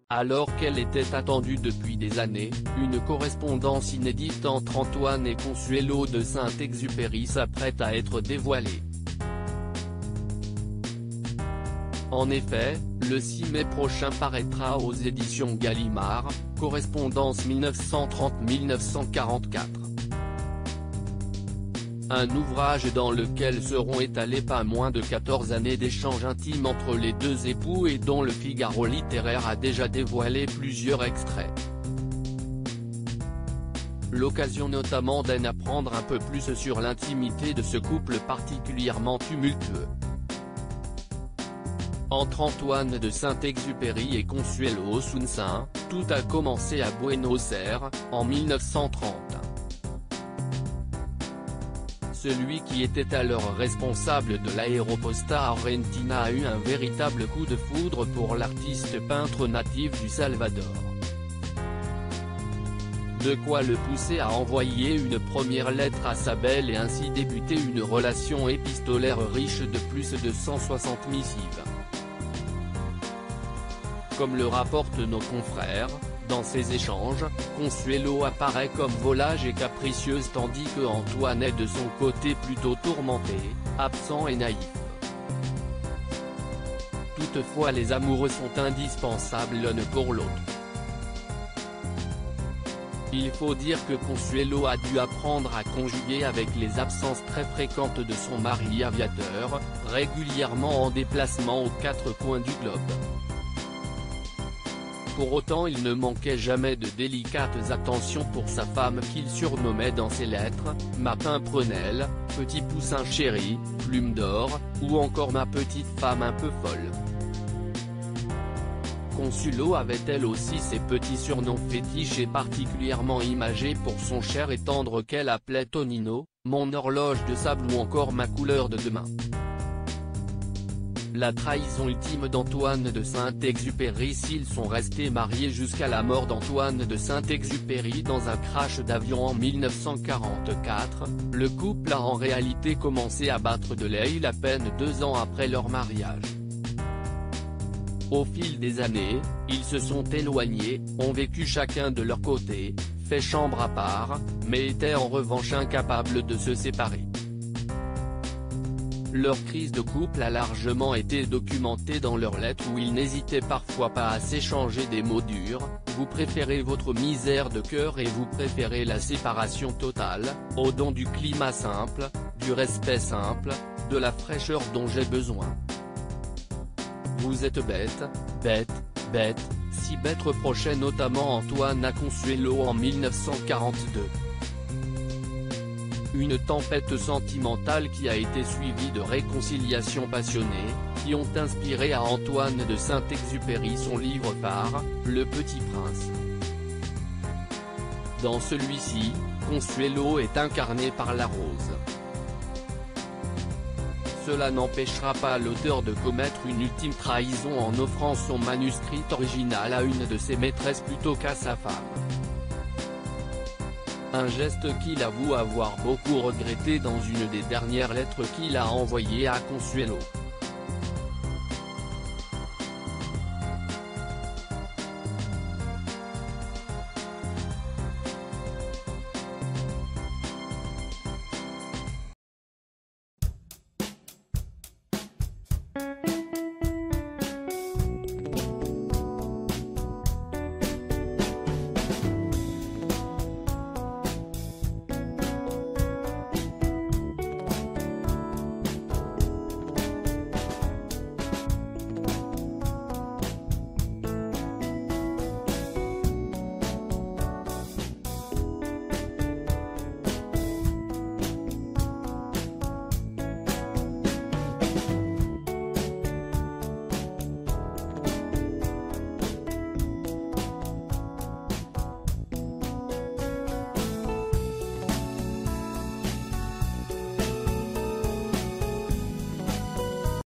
Alors qu'elle était attendue depuis des années, une correspondance inédite entre Antoine et Consuelo de Saint-Exupéry s'apprête à être dévoilée. En effet, le 6 mai prochain paraîtra aux éditions Gallimard, Correspondance 1930-1944. Un ouvrage dans lequel seront étalées pas moins de 14 années d'échanges intimes entre les deux époux et dont le Figaro littéraire a déjà dévoilé plusieurs extraits. L'occasion notamment d'en apprendre un peu plus sur l'intimité de ce couple particulièrement tumultueux. Entre Antoine de Saint-Exupéry et Consuelo Sunsin, tout a commencé à Buenos Aires, en 1930. Celui qui était alors responsable de l'Aeroposta Argentina a eu un véritable coup de foudre pour l'artiste peintre natif du Salvador. De quoi le pousser à envoyer une première lettre à sa belle et ainsi débuter une relation épistolaire riche de plus de 160 missives. Comme le rapportent nos confrères, dans ces échanges, Consuelo apparaît comme volage et capricieuse tandis que Antoine est de son côté plutôt tourmenté, absent et naïf. Toutefois les amoureux sont indispensables l'un pour l'autre. Il faut dire que Consuelo a dû apprendre à conjuguer avec les absences très fréquentes de son mari aviateur, régulièrement en déplacement aux quatre coins du globe. Pour autant il ne manquait jamais de délicates attentions pour sa femme qu'il surnommait dans ses lettres, ma pimprenelle, petit poussin chéri, plume d'or, ou encore ma petite femme un peu folle. Consuelo avait elle aussi ses petits surnoms fétiches et particulièrement imagés pour son cher et tendre qu'elle appelait Tonino, mon horloge de sable ou encore ma couleur de demain. La trahison ultime d'Antoine de Saint-Exupéry. S'ils sont restés mariés jusqu'à la mort d'Antoine de Saint-Exupéry dans un crash d'avion en 1944, le couple a en réalité commencé à battre de l'aile à peine 2 ans après leur mariage. Au fil des années, ils se sont éloignés, ont vécu chacun de leur côté, fait chambre à part, mais étaient en revanche incapables de se séparer. Leur crise de couple a largement été documentée dans leurs lettres où ils n'hésitaient parfois pas à s'échanger des mots durs, vous préférez votre misère de cœur et vous préférez la séparation totale, au don du climat simple, du respect simple, de la fraîcheur dont j'ai besoin. Vous êtes bête, bête, bête, si bête reprochait notamment Antoine à Consuelo en 1942. Une tempête sentimentale qui a été suivie de réconciliations passionnées, qui ont inspiré à Antoine de Saint-Exupéry son livre phare, Le Petit Prince. Dans celui-ci, Consuelo est incarné par la rose. Cela n'empêchera pas l'auteur de commettre une ultime trahison en offrant son manuscrit original à une de ses maîtresses plutôt qu'à sa femme. Un geste qu'il avoue avoir beaucoup regretté dans une des dernières lettres qu'il a envoyées à Consuelo.